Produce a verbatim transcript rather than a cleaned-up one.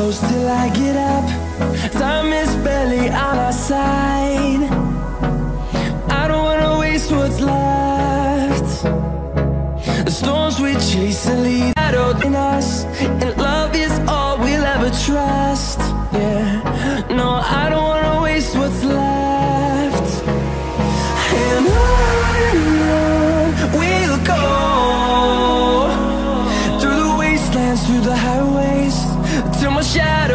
close till I get up. Time is barely on our side. I don't wanna waste what's left. The storms we chase and lead out in us, and love is all we'll ever trust. Yeah, no, I don't wanna waste what's left. And on we'll go, through the wastelands, through the highways, till my shadow